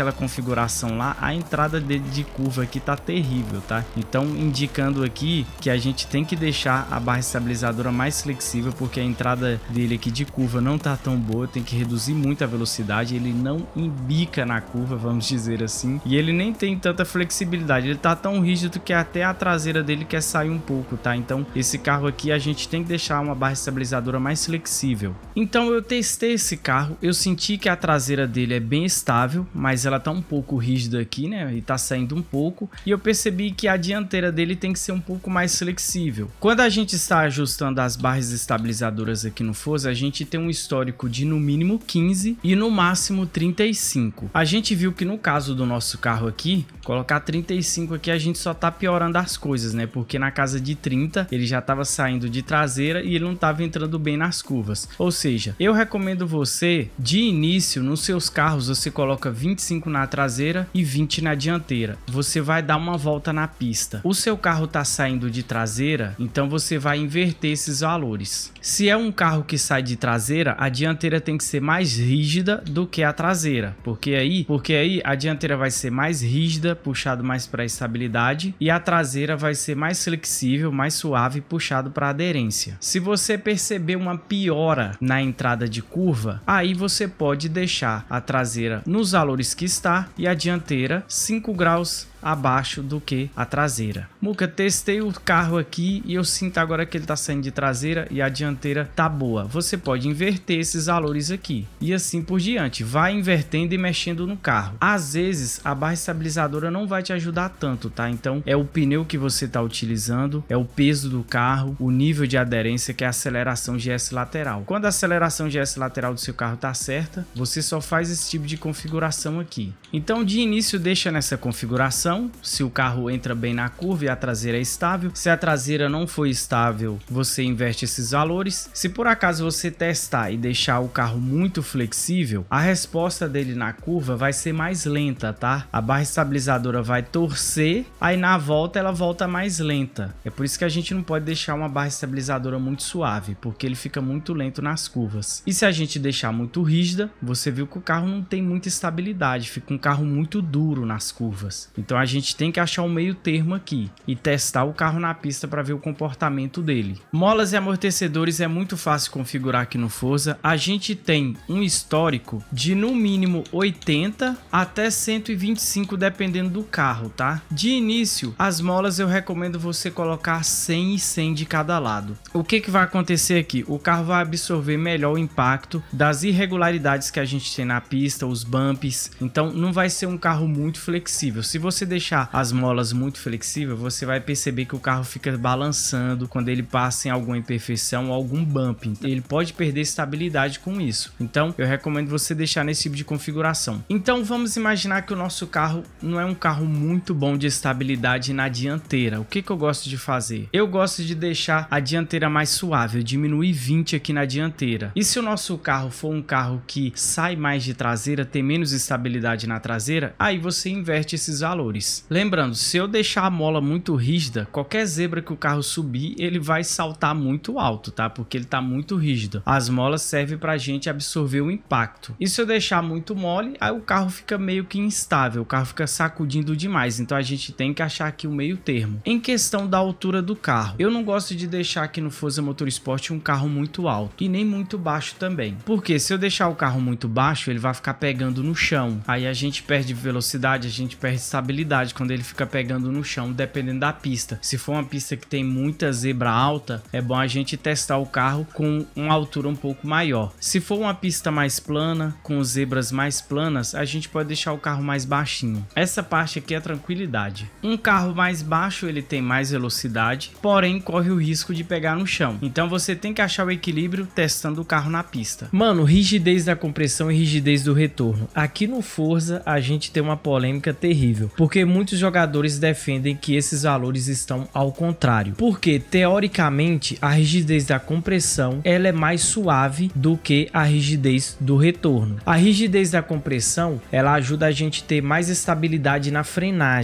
naquela configuração lá, a entrada dele de curva aqui tá terrível, tá? Então indicando aqui que a gente tem que deixar a barra estabilizadora mais flexível, porque a entrada dele aqui de curva não tá tão boa, tem que reduzir muito a velocidade, ele não embica na curva, vamos dizer assim, e ele nem tem tanta flexibilidade, ele tá tão rígido que até a traseira dele quer sair um pouco, tá? Então esse carro aqui a gente tem que deixar uma barra estabilizadora mais flexível. Então eu testei esse carro, eu senti que a traseira dele é bem estável, mas ela tá um pouco rígida aqui, né? E tá saindo um pouco, e eu percebi que a dianteira dele tem que ser um pouco mais flexível. Quando a gente está ajustando as barras estabilizadoras aqui no Forza, a gente tem um histórico de no mínimo quinze e no máximo trinta e cinco. A gente viu que no caso do nosso carro aqui, colocar trinta e cinco aqui a gente só tá piorando as coisas, né? Porque na casa de trinta ele já tava saindo de traseira e ele não tava entrando bem nas curvas. Ou seja, eu recomendo você, de início, nos seus carros, você coloca vinte e cinco na traseira e vinte na dianteira. Você vai dar uma volta na pista. O seu carro tá saindo de traseira, então você vai inverter esses valores. Se é um carro que sai de traseira, a dianteira tem que ser mais rígida do que a traseira, porque aí, porque aí a dianteira vai ser mais rígida, puxado mais para estabilidade, e a traseira vai ser mais flexível, mais suave, puxado para aderência. Se você perceber uma piora na entrada de curva, aí você pode deixar a traseira nos valores que está e a dianteira cinco graus abaixo do que a traseira. Muca, testei o carro aqui e eu sinto agora que ele tá saindo de traseira e a dianteira tá boa. Você pode inverter esses valores aqui e assim por diante, vai invertendo e mexendo no carro. Às vezes a barra estabilizadora não vai te ajudar tanto, tá? Então é o pneu que você tá utilizando, é o peso do carro, o nível de aderência, que é a aceleração G S lateral. Quando a aceleração G S lateral do seu carro tá certa, você só faz esse tipo de configuração aqui. Então de início deixa nessa configuração. Se o carro entra bem na curva e a traseira é estável, se a traseira não for estável, você inverte esses valores. Se por acaso você testar e deixar o carro muito flexível, a resposta dele na curva vai ser mais lenta, tá? A barra estabilizadora vai torcer, aí na volta ela volta mais lenta. É por isso que a gente não pode deixar uma barra estabilizadora muito suave, porque ele fica muito lento nas curvas. E se a gente deixar muito rígida, você viu que o carro não tem muita estabilidade, fica um carro muito duro nas curvas. Então a gente tem que achar um meio termo aqui e testar o carro na pista para ver o comportamento dele. Molas e amortecedores é muito fácil configurar aqui no Forza. A gente tem um histórico de no mínimo oitenta até cento e vinte e cinco dependendo do carro, tá? De início, as molas eu recomendo você colocar cem e cem de cada lado. O que que vai acontecer aqui? O carro vai absorver melhor o impacto das irregularidades que a gente tem na pista, os bumps. Então não vai ser um carro muito flexível. Se você deixar as molas muito flexíveis, você vai perceber que o carro fica balançando quando ele passa em alguma imperfeição ou algum bump. Ele pode perder estabilidade com isso. Então eu recomendo você deixar nesse tipo de configuração. Então vamos imaginar que o nosso carro não é um carro muito bom de estabilidade na dianteira. O que que eu gosto de fazer? Eu gosto de deixar a dianteira mais suave, eu diminuir vinte aqui na dianteira. E se o nosso carro for um carro que sai mais de traseira, tem menos estabilidade na traseira, aí você inverte esses valores. Lembrando, se eu deixar a mola muito rígida, qualquer zebra que o carro subir, ele vai saltar muito alto, tá? Porque ele tá muito rígido. As molas servem pra gente absorver o impacto. E se eu deixar muito mole, aí o carro fica meio que instável, o carro fica sacudindo demais. Então a gente tem que achar aqui o meio termo. Em questão da altura do carro, eu não gosto de deixar aqui no Forza Motorsport um carro muito alto e nem muito baixo também. Porque se eu deixar o carro muito baixo, ele vai ficar pegando no chão. Aí a gente perde velocidade, a gente perde estabilidade quando ele fica pegando no chão, dependendo da pista. Se for uma pista que tem muita zebra alta, é bom a gente testar o carro com uma altura um pouco maior. Se for uma pista mais plana, com zebras mais planas, a gente pode deixar o carro mais baixinho. Essa parte aqui é tranquilidade. Um carro mais baixo, ele tem mais velocidade, porém corre o risco de pegar no chão. Então você tem que achar o equilíbrio testando o carro na pista. Mano, rigidez da compressão e rigidez do retorno. Aqui no Forza a gente tem uma polêmica terrível, porque muitos jogadores defendem que esses valores estão ao contrário, porque teoricamente a rigidez da compressão ela é mais suave do que a rigidez do retorno. A rigidez da compressão ela ajuda a gente a ter mais estabilidade na frenagem.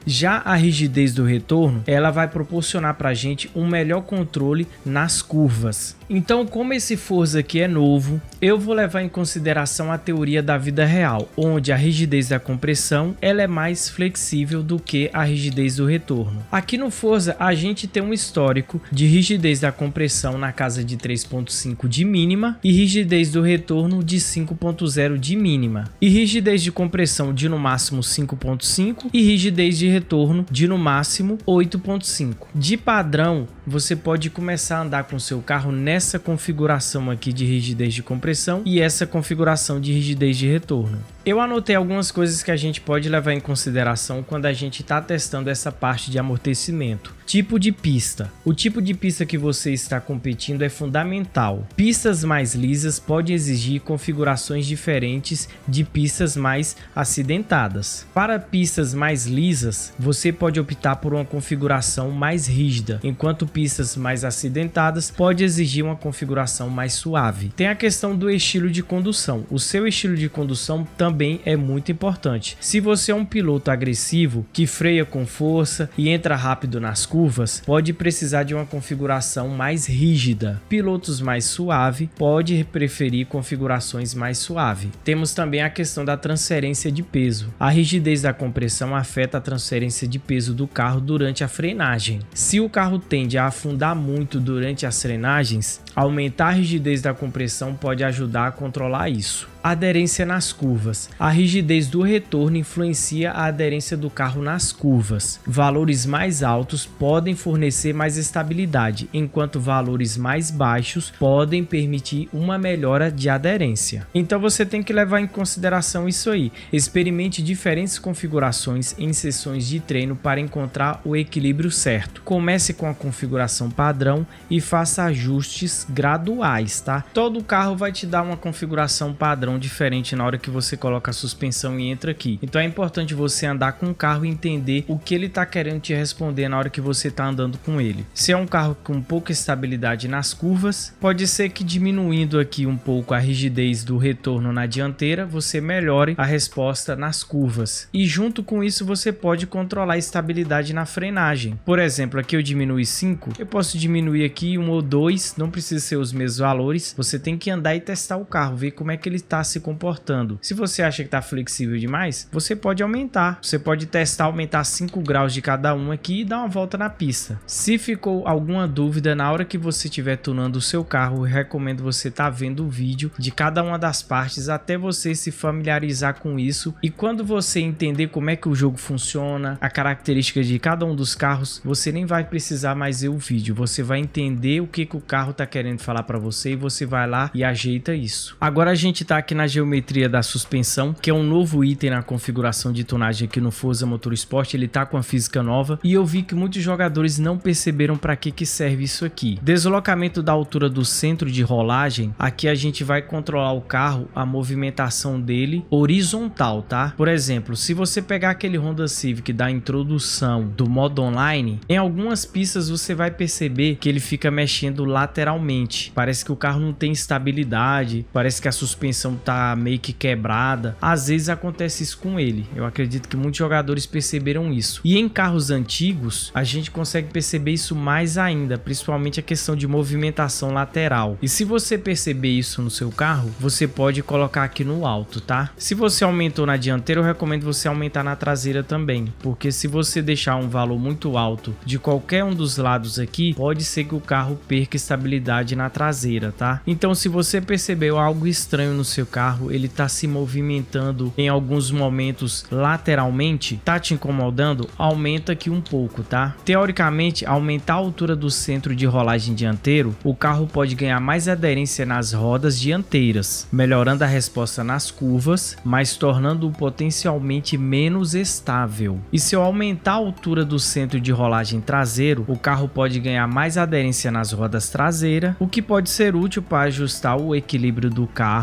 Já a rigidez do retorno, ela vai proporcionar para a gente um melhor controle nas curvas. Então, como esse Forza aqui é novo, eu vou levar em consideração a teoria da vida real, onde a rigidez da compressão ela é mais flexível do que a rigidez do retorno. Aqui no Forza a gente tem um histórico de rigidez da compressão na casa de três ponto cinco de mínima e rigidez do retorno de cinco ponto zero de mínima, e rigidez de compressão de no máximo cinco ponto cinco e rigidez de retorno de no máximo oito ponto cinco. De padrão, você pode começar a andar com seu carro nessa configuração aqui de rigidez de compressão e essa configuração de rigidez de retorno. Eu anotei algumas coisas que a gente pode levar em consideração quando a gente está testando essa parte de amortecimento. Tipo de pista. O tipo de pista que você está competindo é fundamental. Pistas mais lisas podem exigir configurações diferentes de pistas mais acidentadas. Para pistas mais lisas, você pode optar por uma configuração mais rígida, enquanto pistas mais acidentadas pode exigir uma configuração mais suave. Tem a questão do estilo de condução. O seu estilo de condução também também é muito importante. Se você é um piloto agressivo que freia com força e entra rápido nas curvas, pode precisar de uma configuração mais rígida. Pilotos mais suave pode preferir configurações mais suave. Temos também a questão da transferência de peso. A rigidez da compressão afeta a transferência de peso do carro durante a frenagem. Se o carro tende a afundar muito durante as frenagens, aumentar a rigidez da compressão pode ajudar a controlar isso. Aderência nas curvas. A rigidez do retorno influencia a aderência do carro nas curvas. Valores mais altos podem fornecer mais estabilidade, enquanto valores mais baixos podem permitir uma melhora de aderência. Então você tem que levar em consideração isso aí. Experimente diferentes configurações em sessões de treino para encontrar o equilíbrio certo. Comece com a configuração padrão e faça ajustes graduais, tá? Todo carro vai te dar uma configuração padrão diferente na hora que você coloca a suspensão e entra aqui. Então é importante você andar com o carro e entender o que ele está querendo te responder na hora que você está andando com ele. Se é um carro com pouca estabilidade nas curvas, pode ser que diminuindo aqui um pouco a rigidez do retorno na dianteira, você melhore a resposta nas curvas. E junto com isso você pode controlar a estabilidade na frenagem. Por exemplo, aqui eu diminui cinco, eu posso diminuir aqui um ou dois, não precisa ser os mesmos valores. Você tem que andar e testar o carro, ver como é que ele está se comportando. Se você acha que está flexível demais, você pode aumentar. Você pode testar, aumentar cinco graus de cada um aqui e dar uma volta na pista. Se ficou alguma dúvida, na hora que você estiver tunando o seu carro, eu recomendo você estar tá vendo o vídeo de cada uma das partes até você se familiarizar com isso. E quando você entender como é que o jogo funciona, a característica de cada um dos carros, você nem vai precisar mais ver o vídeo. Você vai entender o que, que o carro está querendo falar para você e você vai lá e ajeita isso. Agora a gente está aqui na geometria da suspensão, que é um novo item na configuração de tonagem aqui no Forza Motorsport. Ele tá com a física nova e eu vi que muitos jogadores não perceberam para que que serve isso aqui. Deslocamento da altura do centro de rolagem. Aqui a gente vai controlar o carro, a movimentação dele horizontal, tá? Por exemplo, se você pegar aquele Honda Civic da introdução do modo online, em algumas pistas você vai perceber que ele fica mexendo lateralmente. Parece que o carro não tem estabilidade, parece que a suspensão tá meio que quebrada. Às vezes acontece isso com ele. Eu acredito que muitos jogadores perceberam isso. E em carros antigos, a gente consegue perceber isso mais ainda, principalmente a questão de movimentação lateral. E se você perceber isso no seu carro, você pode colocar aqui no alto, tá? Se você aumentou na dianteira, eu recomendo você aumentar na traseira também, porque se você deixar um valor muito alto de qualquer um dos lados aqui, pode ser que o carro perca estabilidade na traseira, tá? Então, se você percebeu algo estranho no seu carro, ele tá se movimentando em alguns momentos lateralmente, tá te incomodando, aumenta aqui um pouco, tá? Teoricamente, aumentar a altura do centro de rolagem dianteiro, o carro pode ganhar mais aderência nas rodas dianteiras, melhorando a resposta nas curvas, mas tornando-o potencialmente menos estável. E se eu aumentar a altura do centro de rolagem traseiro, o carro pode ganhar mais aderência nas rodas traseiras, o que pode ser útil para ajustar o equilíbrio do carro em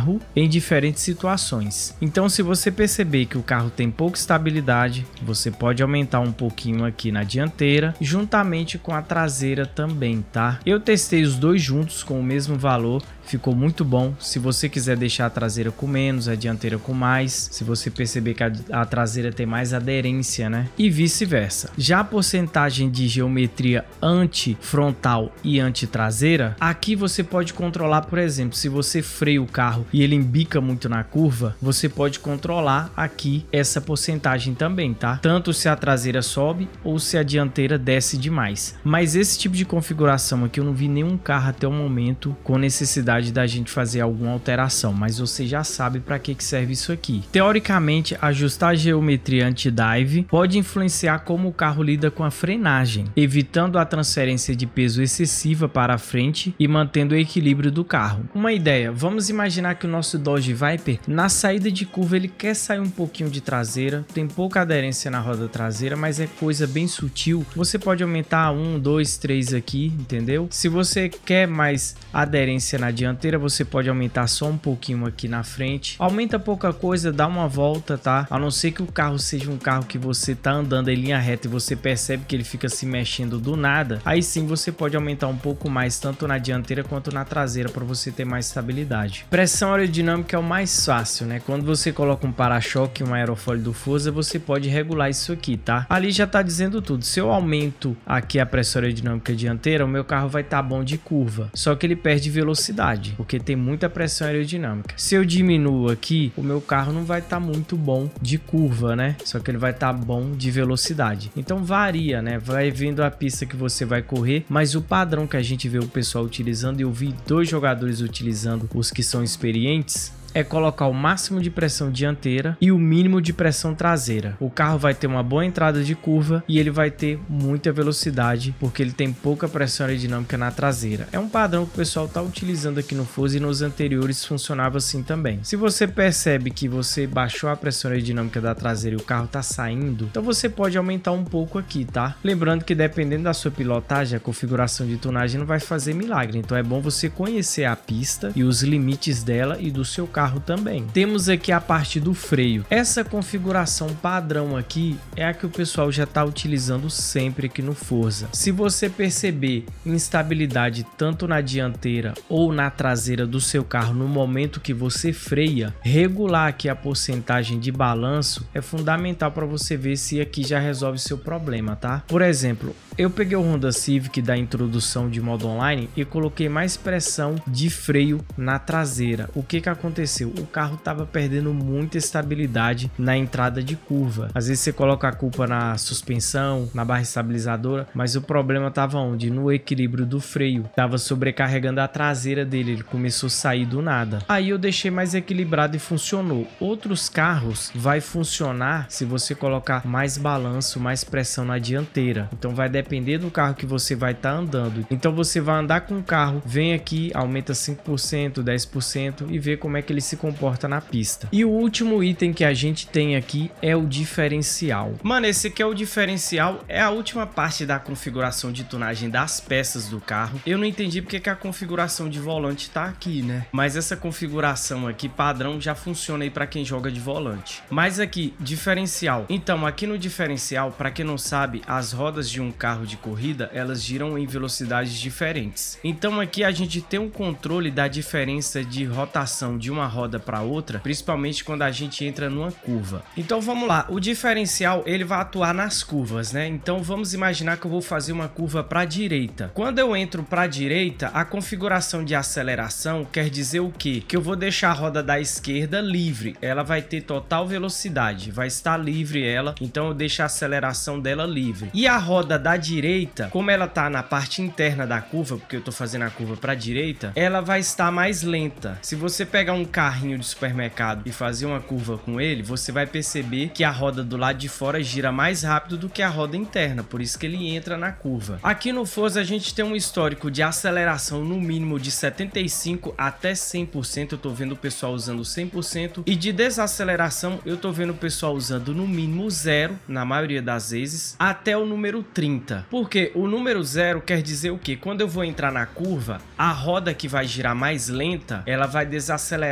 diferentes situações. Então, se você perceber que o carro tem pouca estabilidade, você pode aumentar um pouquinho aqui na dianteira, juntamente com a traseira também, tá? Eu testei os dois juntos com o mesmo valor, ficou muito bom. Se você quiser deixar a traseira com menos, a dianteira com mais, se você perceber que a, a traseira tem mais aderência, né? E vice-versa. Já a porcentagem de geometria anti-frontal e anti-traseira, aqui você pode controlar, por exemplo, se você freia o carro e ele embica muito na curva, você pode controlar aqui essa porcentagem também, tá? Tanto se a traseira sobe ou se a dianteira desce demais. Mas esse tipo de configuração aqui eu não vi nenhum carro até o momento com necessidade da gente fazer alguma alteração, mas você já sabe para que que serve isso aqui. Teoricamente, ajustar a geometria anti-dive pode influenciar como o carro lida com a frenagem, evitando a transferência de peso excessiva para a frente e mantendo o equilíbrio do carro. Uma ideia, vamos imaginar que o nosso Dodge Viper, na saída de curva, ele quer sair um pouquinho de traseira, tem pouca aderência na roda traseira, mas é coisa bem sutil. Você pode aumentar um, dois, três aqui, entendeu? Se você quer mais aderência na dianteira, você pode aumentar só um pouquinho aqui na frente. Aumenta pouca coisa, dá uma volta, tá? A não ser que o carro seja um carro que você tá andando em linha reta e você percebe que ele fica se mexendo do nada, aí sim você pode aumentar um pouco mais, tanto na dianteira quanto na traseira, para você ter mais estabilidade. Pressão aerodinâmica é o mais fácil, né? Quando você coloca um para-choque e um aerofólio do Forza, você pode regular isso aqui, tá? Ali já tá dizendo tudo. Se eu aumento aqui a pressão aerodinâmica dianteira, o meu carro vai estar tá bom de curva, só que ele perde velocidade, porque tem muita pressão aerodinâmica. Se eu diminuo aqui, o meu carro não vai estar tá muito bom de curva, né? Só que ele vai estar tá bom de velocidade. Então varia, né? Vai vendo a pista que você vai correr, mas o padrão que a gente vê o pessoal utilizando, e eu vi dois jogadores utilizando, os que são experientes, é colocar o máximo de pressão dianteira e o mínimo de pressão traseira. O carro vai ter uma boa entrada de curva e ele vai ter muita velocidade, porque ele tem pouca pressão aerodinâmica na traseira. É um padrão que o pessoal está utilizando aqui no Forza, e nos anteriores funcionava assim também. Se você percebe que você baixou a pressão aerodinâmica da traseira e o carro está saindo, então você pode aumentar um pouco aqui, tá? Lembrando que dependendo da sua pilotagem, a configuração de tunagem não vai fazer milagre, então é bom você conhecer a pista e os limites dela e do seu carro também. Temos aqui a parte do freio. Essa configuração padrão aqui é a que o pessoal já está utilizando sempre aqui no Forza. Se você perceber instabilidade tanto na dianteira ou na traseira do seu carro no momento que você freia, regular aqui a porcentagem de balanço é fundamental para você ver se aqui já resolve seu problema, tá? Por exemplo, eu peguei o Honda Civic da introdução de modo online e coloquei mais pressão de freio na traseira. O que que aconteceu? O carro estava perdendo muita estabilidade na entrada de curva. Às vezes você coloca a culpa na suspensão, na barra estabilizadora, mas o problema estava onde? No equilíbrio do freio. Estava sobrecarregando a traseira dele, ele começou a sair do nada. Aí eu deixei mais equilibrado e funcionou. Outros carros vai funcionar se você colocar mais balanço, mais pressão na dianteira. Então vai depender do carro que você vai estar tá andando. Então você vai andar com o carro, vem aqui, aumenta cinco por cento, dez por cento e vê como é que ele se comporta na pista. E o último item que a gente tem aqui é o diferencial. Mano, esse aqui é o diferencial, é a última parte da configuração de tunagem das peças do carro. Eu não entendi porque que a configuração de volante tá aqui, né? Mas essa configuração aqui padrão já funciona aí para quem joga de volante. Mas aqui, diferencial. Então, aqui no diferencial, para quem não sabe, as rodas de um carro de corrida, elas giram em velocidades diferentes. Então aqui a gente tem um controle da diferença de rotação de uma roda para outra, principalmente quando a gente entra numa curva. Então vamos lá, o diferencial ele vai atuar nas curvas, né? Então vamos imaginar que eu vou fazer uma curva para a direita. Quando eu entro para a direita, a configuração de aceleração quer dizer o quê? Que eu vou deixar a roda da esquerda livre, ela vai ter total velocidade, vai estar livre ela, então eu deixo a aceleração dela livre. E a roda da direita, como ela tá na parte interna da curva, porque eu tô fazendo a curva para a direita, ela vai estar mais lenta. Se você pegar um carrinho de supermercado e fazer uma curva com ele, você vai perceber que a roda do lado de fora gira mais rápido do que a roda interna, por isso que ele entra na curva. Aqui no Forza a gente tem um histórico de aceleração no mínimo de setenta e cinco até cem por cento, eu tô vendo o pessoal usando cem por cento, e de desaceleração eu tô vendo o pessoal usando no mínimo zero, na maioria das vezes, até o número trinta. Porque o número zero quer dizer o que? Quando eu vou entrar na curva, a roda que vai girar mais lenta, ela vai desacelerar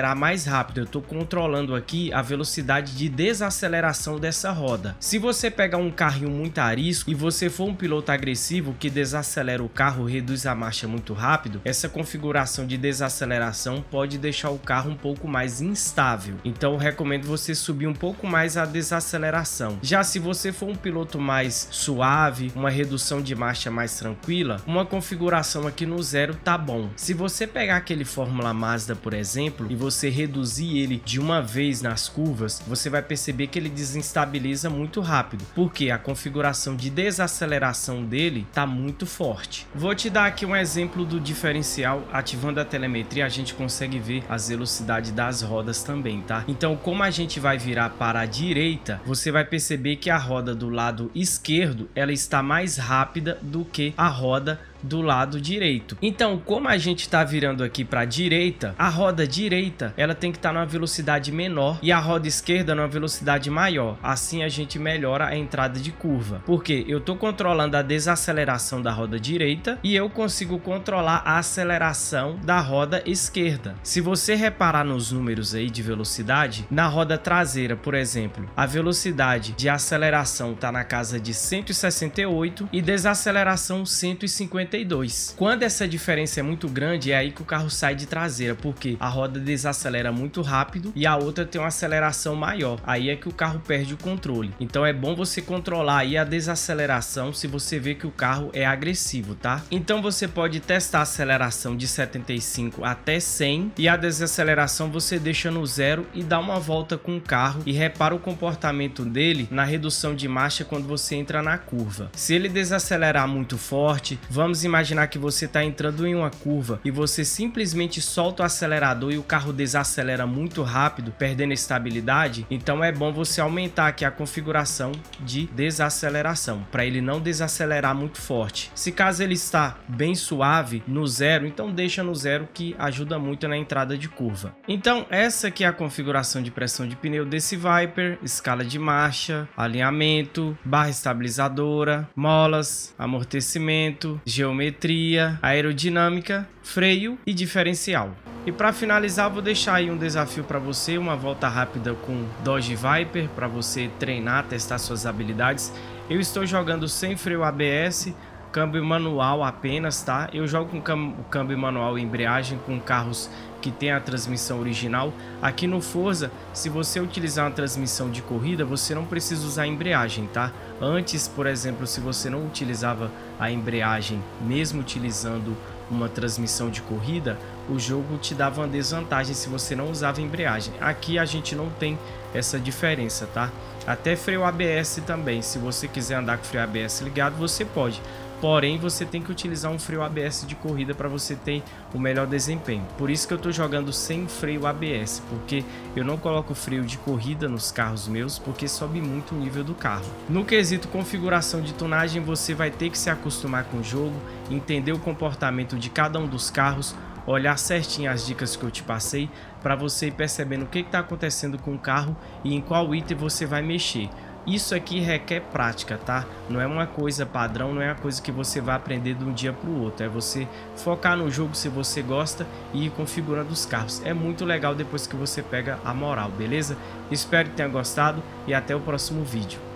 acelerar mais rápido. Eu estou controlando aqui a velocidade de desaceleração dessa roda. Se você pegar um carrinho muito arisco e você for um piloto agressivo que desacelera o carro, reduz a marcha muito rápido, essa configuração de desaceleração pode deixar o carro um pouco mais instável. Então eu recomendo você subir um pouco mais a desaceleração. Já se você for um piloto mais suave, uma redução de marcha mais tranquila, uma configuração aqui no zero tá bom. Se você pegar aquele Fórmula Mazda, por exemplo, e você reduzir ele de uma vez nas curvas, você vai perceber que ele desestabiliza muito rápido, porque a configuração de desaceleração dele tá muito forte. Vou te dar aqui um exemplo do diferencial. Ativando a telemetria, a gente consegue ver as velocidades das rodas também, tá? Então, como a gente vai virar para a direita, você vai perceber que a roda do lado esquerdo, ela está mais rápida do que a roda do lado direito. Então, como a gente está virando aqui para a direita, a roda direita ela tem que estar tá numa velocidade menor e a roda esquerda numa velocidade maior. Assim a gente melhora a entrada de curva, porque eu estou controlando a desaceleração da roda direita e eu consigo controlar a aceleração da roda esquerda. Se você reparar nos números aí de velocidade, na roda traseira, por exemplo, a velocidade de aceleração está na casa de cento e sessenta e oito e desaceleração cento e cinquenta e dois. Quando essa diferença é muito grande, é aí que o carro sai de traseira, porque a roda desacelera muito rápido e a outra tem uma aceleração maior. Aí é que o carro perde o controle. Então é bom você controlar aí a desaceleração se você vê que o carro é agressivo, tá? Então você pode testar a aceleração de setenta e cinco até cem e a desaceleração você deixa no zero e dá uma volta com o carro e repara o comportamento dele na redução de marcha quando você entra na curva. Se ele desacelerar muito forte, vamos imaginar que você está entrando em uma curva e você simplesmente solta o acelerador e o carro desacelera muito rápido, perdendo estabilidade, então é bom você aumentar aqui a configuração de desaceleração, para ele não desacelerar muito forte. Se caso ele está bem suave, no zero, então deixa no zero, que ajuda muito na entrada de curva. Então essa aqui é a configuração de pressão de pneu desse Viper: escala de marcha, alinhamento, barra estabilizadora, molas, amortecimento, geometria, aerodinâmica, freio e diferencial. E para finalizar, vou deixar aí um desafio para você, uma volta rápida com Dodge Viper, para você treinar, testar suas habilidades. Eu estou jogando sem freio A B S, câmbio manual apenas, tá? Eu jogo com o câmbio manual e embreagem com carros que tem a transmissão original. Aqui no Forza, se você utilizar uma transmissão de corrida, você não precisa usar embreagem, tá? Antes, por exemplo, se você não utilizava a embreagem, mesmo utilizando uma transmissão de corrida, o jogo te dava uma desvantagem se você não usava embreagem. Aqui a gente não tem essa diferença, tá? Até freio A B S também, se você quiser andar com freio A B S ligado, você pode. Porém, você tem que utilizar um freio A B S de corrida para você ter o melhor desempenho. Por isso que eu estou jogando sem freio A B S, porque eu não coloco freio de corrida nos carros meus, porque sobe muito o nível do carro. No quesito configuração de tunagem, você vai ter que se acostumar com o jogo, entender o comportamento de cada um dos carros, olhar certinho as dicas que eu te passei, para você ir percebendo o que está acontecendo com o carro e em qual item você vai mexer. Isso aqui requer prática, tá? Não é uma coisa padrão, não é uma coisa que você vai aprender de um dia para o outro. É você focar no jogo se você gosta e ir configurando os carros. É muito legal depois que você pega a moral, beleza? Espero que tenha gostado e até o próximo vídeo.